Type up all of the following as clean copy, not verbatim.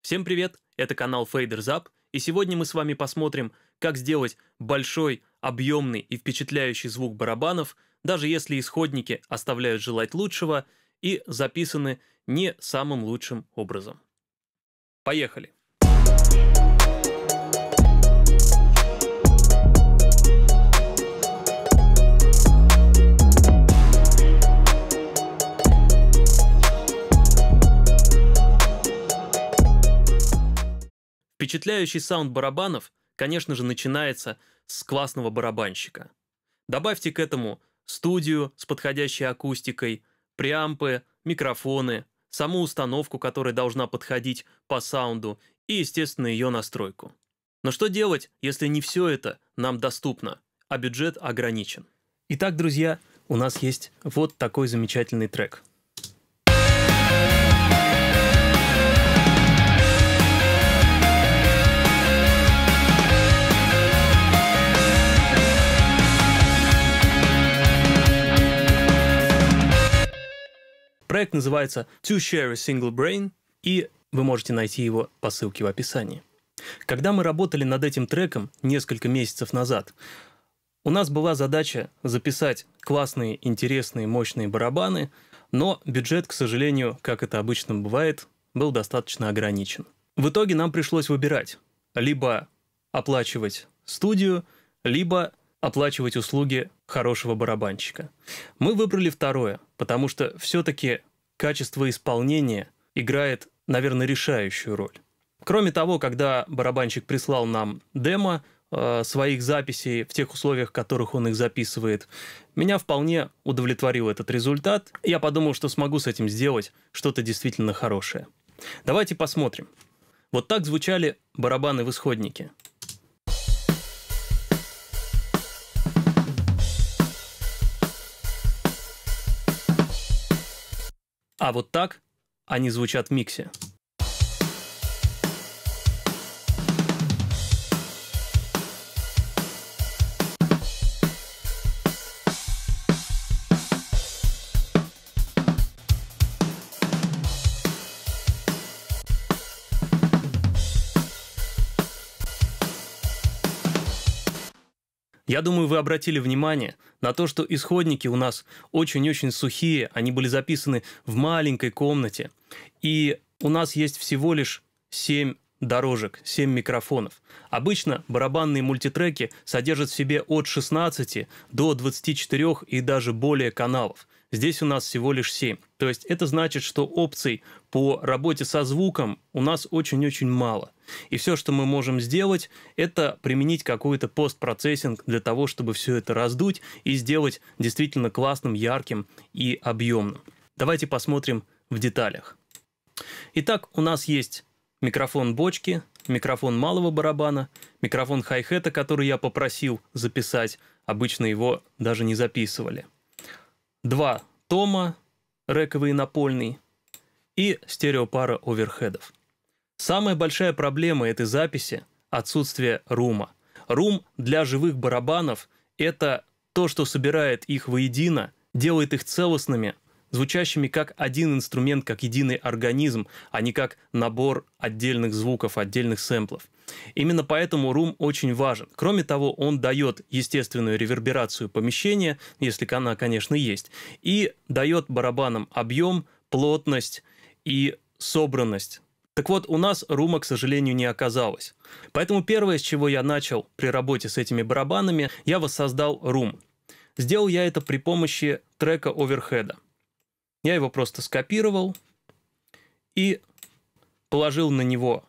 Всем привет, это канал Faders Up, и сегодня мы с вами посмотрим, как сделать большой, объемный и впечатляющий звук барабанов, даже если исходники оставляют желать лучшего и записаны не самым лучшим образом. Поехали! Впечатляющий саунд барабанов, конечно же, начинается с классного барабанщика. Добавьте к этому студию с подходящей акустикой, преампы, микрофоны, саму установку, которая должна подходить по саунду, и, естественно, ее настройку. Но что делать, если не все это нам доступно, а бюджет ограничен? Итак, друзья, у нас есть вот такой замечательный трек. Проект называется To Share a Single Brain, и вы можете найти его по ссылке в описании. Когда мы работали над этим треком несколько месяцев назад, у нас была задача записать классные, интересные, мощные барабаны, но бюджет, к сожалению, как это обычно бывает, был достаточно ограничен. В итоге нам пришлось выбирать: либо оплачивать студию, либо оплачивать услуги хорошего барабанщика. Мы выбрали второе, потому что все-таки качество исполнения играет, наверное, решающую роль. Кроме того, когда барабанщик прислал нам демо своих записей в тех условиях, в которых он их записывает, меня вполне удовлетворил этот результат. Я подумал, что смогу с этим сделать что-то действительно хорошее. Давайте посмотрим. Вот так звучали барабаны в исходнике. А вот так они звучат в миксе. Я думаю, вы обратили внимание на то, что исходники у нас очень-очень сухие, они были записаны в маленькой комнате, и у нас есть всего лишь 7 дорожек, 7 микрофонов. Обычно барабанные мультитреки содержат в себе от 16 до 24 и даже более каналов. Здесь у нас всего лишь 7. То есть это значит, что опций по работе со звуком у нас очень-очень мало. И все, что мы можем сделать, это применить какой-то постпроцессинг для того, чтобы все это раздуть и сделать действительно классным, ярким и объемным. Давайте посмотрим в деталях. Итак, у нас есть микрофон бочки, микрофон малого барабана, микрофон хай-хета, который я попросил записать. Обычно его даже не записывали. 2 тома, рековый и напольный, и стереопара оверхедов. Самая большая проблема этой записи – отсутствие рума. Рум для живых барабанов – это то, что собирает их воедино, делает их целостными, звучащими как один инструмент, как единый организм, а не как набор отдельных звуков, отдельных сэмплов. Именно поэтому рум очень важен. Кроме того, он дает естественную реверберацию помещения, если она, конечно, есть, и дает барабанам объем, плотность и собранность. Так вот, у нас рума, к сожалению, не оказалось. Поэтому первое, с чего я начал при работе с этими барабанами, я воссоздал рум. Сделал я это при помощи трека оверхеда. Я его просто скопировал и положил на него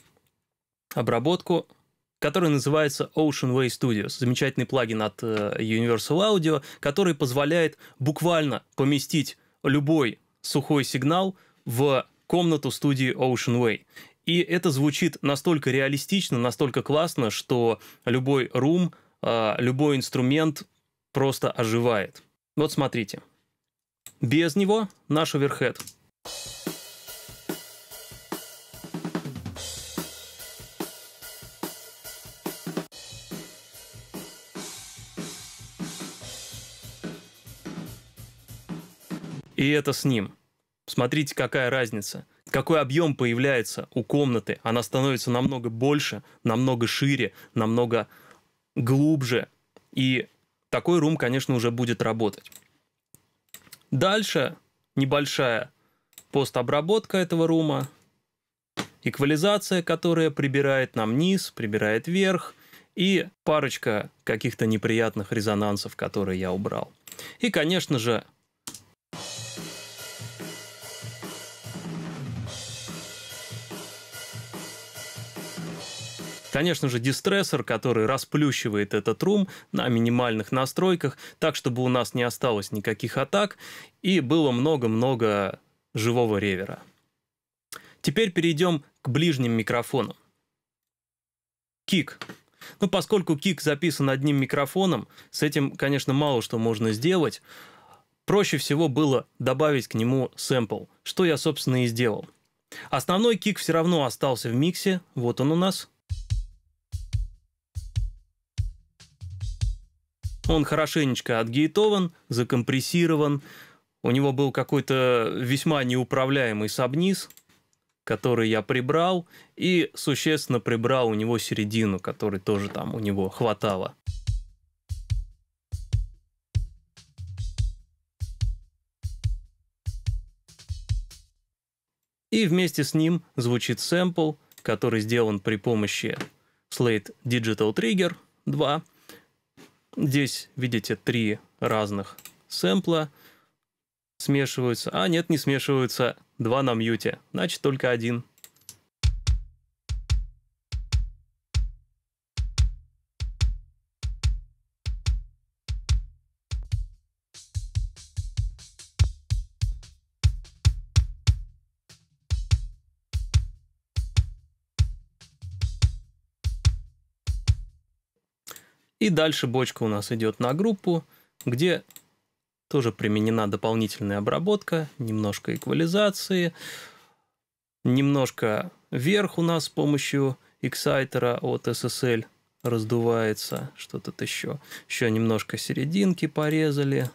обработку, которая называется Ocean Way Studios. Замечательный плагин от Universal Audio, который позволяет буквально поместить любой сухой сигнал в комнату студии Ocean Way. И это звучит настолько реалистично, настолько классно, что любой рум, любой инструмент просто оживает. Вот смотрите. Без него наш оверхед. И это с ним. Смотрите, какая разница. какой объем появляется у комнаты. Она становится намного больше, намного шире, намного глубже. И такой рум, конечно, уже будет работать. Дальше небольшая постобработка этого рума. Эквализация, которая прибирает нам низ, прибирает верх. И парочка каких-то неприятных резонансов, которые я убрал. И, конечно же, дистрессор, который расплющивает этот рум на минимальных настройках, так, чтобы у нас не осталось никаких атак и было много-много живого ревера. Теперь перейдем к ближним микрофонам. Кик. Ну, поскольку кик записан одним микрофоном, с этим, конечно, мало что можно сделать. Проще всего было добавить к нему сэмпл, что я, собственно, и сделал. Основной кик все равно остался в миксе. Вот он у нас. Он хорошенечко отгейтован, закомпрессирован. У него был какой-то весьма неуправляемый сабниз, который я прибрал, и существенно прибрал у него середину, которой тоже там у него хватало. И вместе с ним звучит сэмпл, который сделан при помощи Slate Digital Trigger 2. Здесь, видите, 3 разных сэмпла смешиваются. А нет, не смешиваются. 2 на мьюте. Значит, только 1. И дальше бочка у нас идет на группу, где тоже применена дополнительная обработка, немножко эквализации, немножко вверх у нас с помощью эксайтера от SSL раздувается, что тут еще. Еще немножко серединки порезали.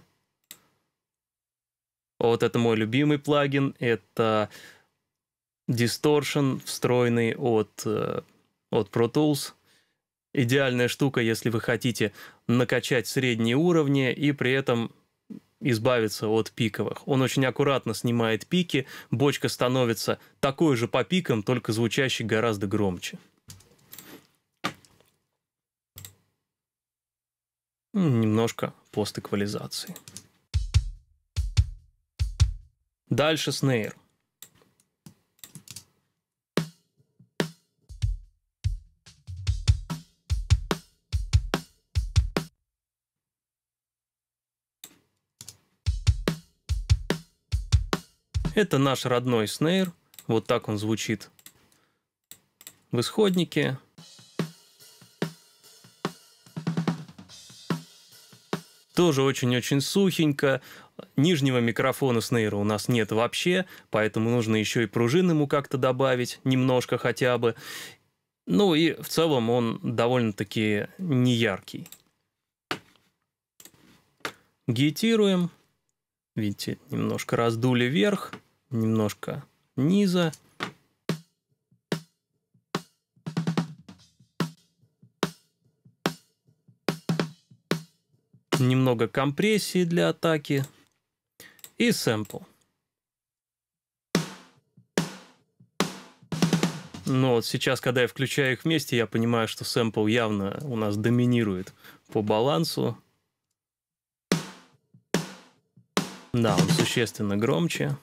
Вот это мой любимый плагин, это Distortion, встроенный от Pro Tools. Идеальная штука, если вы хотите накачать средние уровни и при этом избавиться от пиковых. Он очень аккуратно снимает пики, бочка становится такой же по пикам, только звучащей гораздо громче. Немножко постэквализации. Дальше снейр. Это наш родной снейр. Вот так он звучит в исходнике. Тоже очень-очень сухенько. Нижнего микрофона снейра у нас нет вообще, поэтому нужно еще и пружин ему как-то добавить, немножко хотя бы. Ну и в целом он довольно-таки неяркий. Гейтируем. Видите, немножко раздули вверх, немножко низа. Немного компрессии для атаки. И сэмпл. Но вот сейчас, когда я включаю их вместе, я понимаю, что сэмпл явно у нас доминирует по балансу. Да, он существенно громче.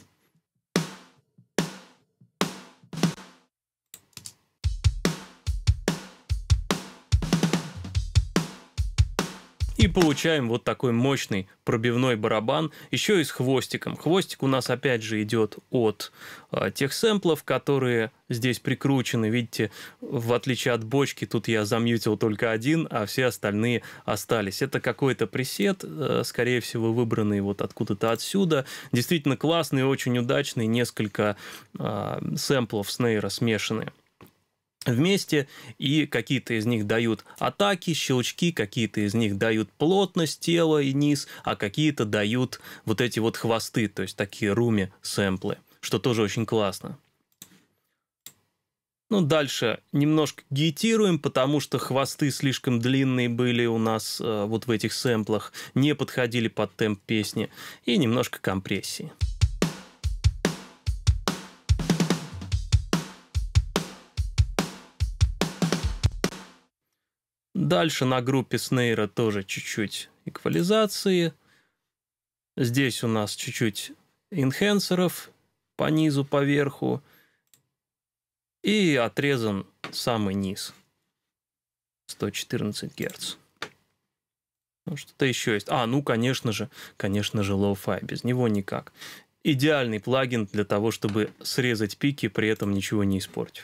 И получаем вот такой мощный пробивной барабан, еще и с хвостиком. Хвостик у нас опять же идет от тех сэмплов, которые здесь прикручены. Видите, в отличие от бочки, тут я замьютил только один, а все остальные остались. Это какой-то пресет, скорее всего, выбранный вот откуда-то отсюда. Действительно классный, очень удачный, несколько сэмплов снейра смешанные вместе, и какие-то из них дают атаки, щелчки, какие-то из них дают плотность тела и низ, а какие-то дают вот эти вот хвосты, то есть такие руми-сэмплы, что тоже очень классно. Ну, дальше немножко гейтируем, потому что хвосты слишком длинные были у нас вот в этих сэмплах, не подходили под темп песни, и немножко компрессии. Дальше на группе снейра тоже чуть-чуть эквализации. Здесь у нас чуть-чуть энхенсеров по низу, по верху. И отрезан самый низ. 114 Гц. Ну, что-то еще есть. Ну, конечно же, Lo-Fi. Без него никак. Идеальный плагин для того, чтобы срезать пики, при этом ничего не испортив.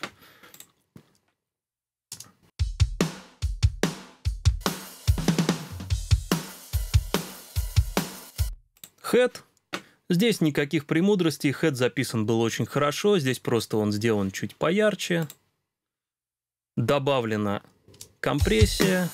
Head. Здесь никаких премудростей. Head записан был очень хорошо. Здесь просто он сделан чуть поярче. Добавлена компрессия.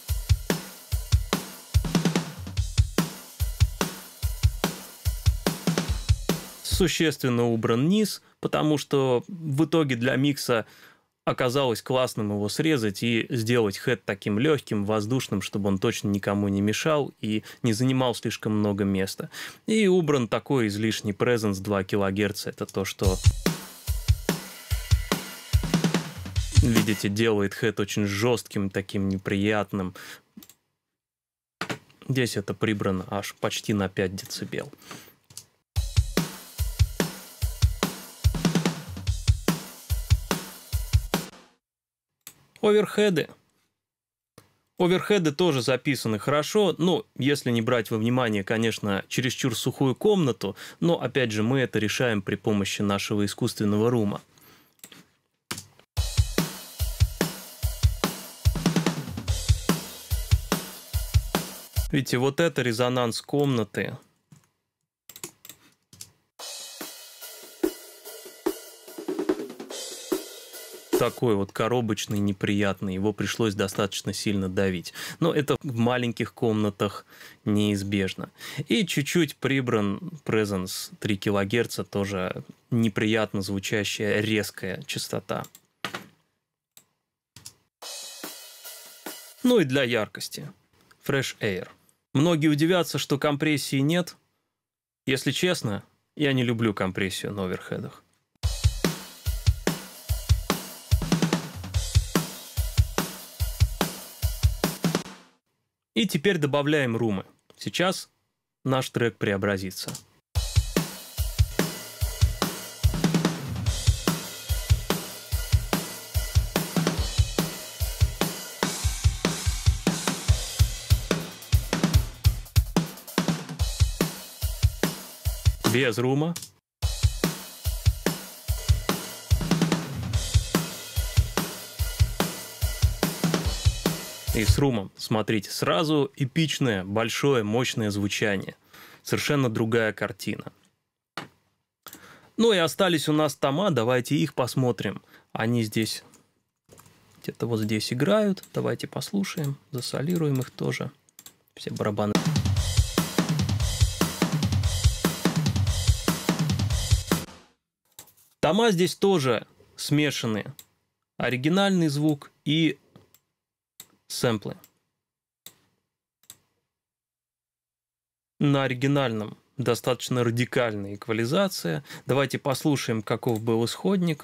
Существенно убран низ, потому что в итоге для микса оказалось классным его срезать и сделать хэт таким легким, воздушным, чтобы он точно никому не мешал и не занимал слишком много места. И убран такой излишний презенс 2 кГц. Это то, что, видите, делает хэт очень жестким, таким неприятным. Здесь это прибрано аж почти на 5 дБ. Оверхеды. Оверхеды тоже записаны хорошо, но если не брать во внимание, конечно, чересчур сухую комнату, но, опять же, мы это решаем при помощи нашего искусственного рума. Видите, вот это резонанс комнаты. Такой вот коробочный, неприятный, его пришлось достаточно сильно давить. Но это в маленьких комнатах неизбежно. И чуть-чуть прибран презенс 3 кГц, тоже неприятно звучащая резкая частота. Ну и для яркости. Fresh Air. Многие удивятся, что компрессии нет. Если честно, я не люблю компрессию на оверхедах. И теперь добавляем румы. Сейчас наш трек преобразится. Без рума. И с румом, смотрите, сразу эпичное, большое, мощное звучание. Совершенно другая картина. Ну и остались у нас тома, давайте их посмотрим. Они здесь, где-то вот здесь играют. Давайте послушаем, засолируем их тоже. Все барабаны. Тома здесь тоже смешаны. Оригинальный звук и сэмплы. На оригинальном достаточно радикальная эквализация. Давайте послушаем, каков был исходник.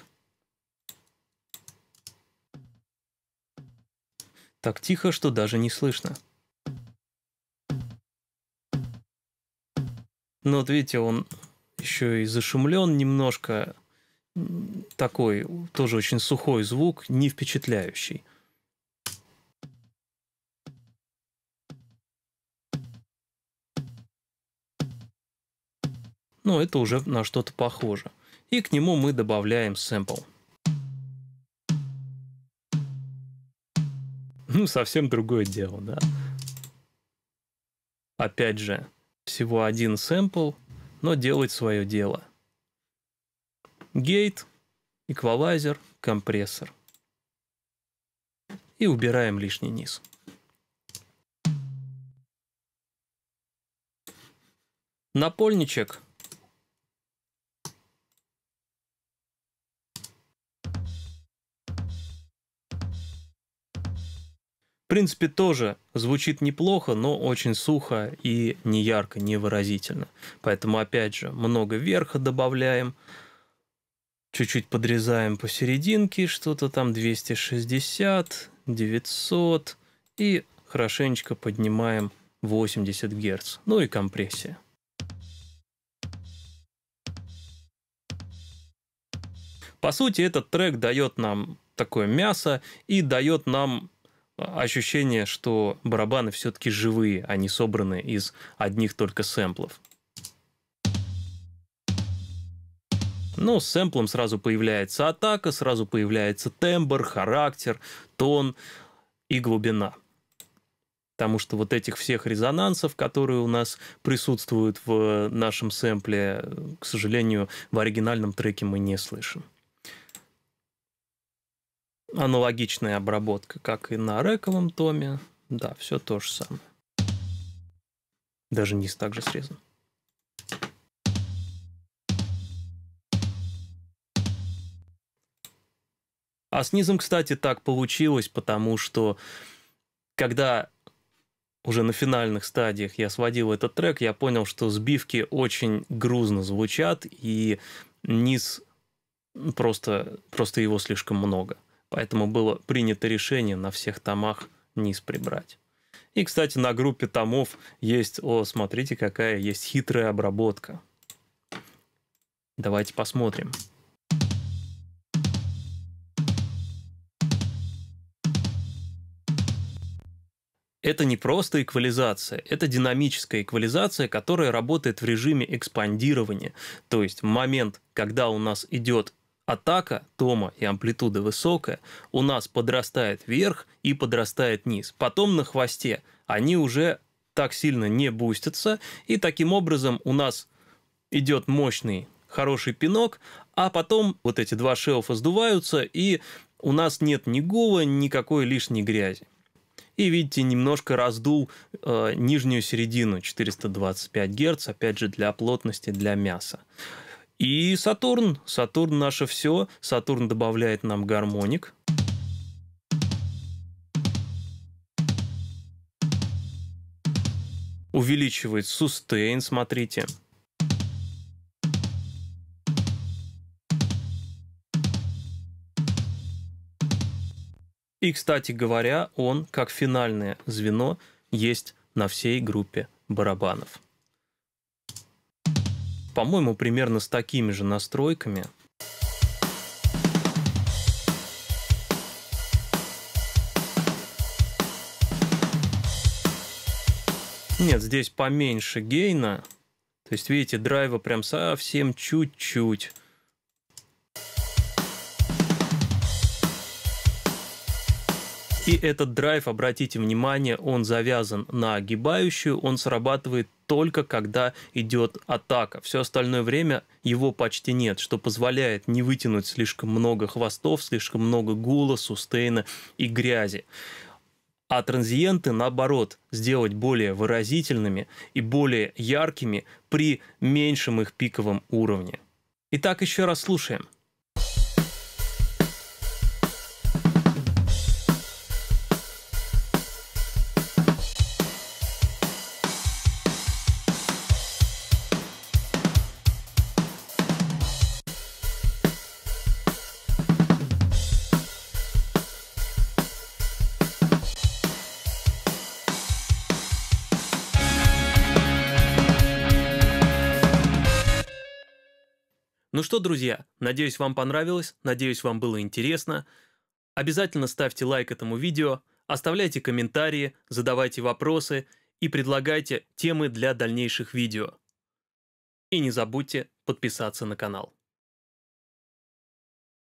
Так тихо, что даже не слышно. Ну вот видите, он еще и зашумлен немножко. Такой тоже очень сухой звук, не впечатляющий. Но это уже на что-то похоже. И к нему мы добавляем сэмпл. Ну, совсем другое дело, да. Опять же, всего один сэмпл, но делает свое дело. Гейт, эквалайзер, компрессор. И убираем лишний низ. Напольничек. В принципе, тоже звучит неплохо, но очень сухо и не ярко, не выразительно. Поэтому, опять же, много верха добавляем. Чуть-чуть подрезаем посерединке, что-то там 260, 900. И хорошенечко поднимаем 80 Гц. Ну и компрессия. По сути, этот трек дает нам такое мясо и дает нам ощущение, что барабаны все-таки живые, а не собраны из одних только сэмплов. Но с сэмплом сразу появляется атака, сразу появляется тембр, характер, тон и глубина. Потому что вот этих всех резонансов, которые у нас присутствуют в нашем сэмпле, к сожалению, в оригинальном треке мы не слышим. Аналогичная обработка, как и на рековом томе. Да, все то же самое. Даже низ также срезан. А с низом, кстати, так получилось, потому что когда уже на финальных стадиях я сводил этот трек, я понял, что сбивки очень грузно звучат, и низ просто его слишком много. Поэтому было принято решение на всех томах низ прибрать. И, кстати, на группе томов есть, смотрите, какая есть хитрая обработка. Давайте посмотрим. Это не просто эквализация, это динамическая эквализация, которая работает в режиме экспандирования. То есть в момент, когда у нас идет атака тома и амплитуда высокая, у нас подрастает верх и подрастает низ. Потом на хвосте они уже так сильно не бустятся, и таким образом у нас идет мощный, хороший пинок, а потом вот эти два шелфа сдуваются, и у нас нет ни гула, никакой лишней грязи. И видите, немножко раздул нижнюю середину 425 Гц, опять же, для плотности, для мяса. И Сатурн наше все. Сатурн добавляет нам гармоник. Увеличивает сустейн, смотрите. И, кстати говоря, он, как финальное звено, есть на всей группе барабанов. По-моему, примерно с такими же настройками. Нет, здесь поменьше гейна. То есть, видите, драйва прям совсем чуть-чуть. И этот драйв, обратите внимание, он завязан на огибающую, он срабатывает только когда идет атака. Все остальное время его почти нет, что позволяет не вытянуть слишком много хвостов, слишком много гула, сустейна и грязи. А транзиенты, наоборот, сделать более выразительными и более яркими при меньшем их пиковом уровне. Итак, еще раз слушаем. Ну что, друзья, надеюсь, вам понравилось, надеюсь, вам было интересно. Обязательно ставьте лайк этому видео, оставляйте комментарии, задавайте вопросы и предлагайте темы для дальнейших видео. И не забудьте подписаться на канал.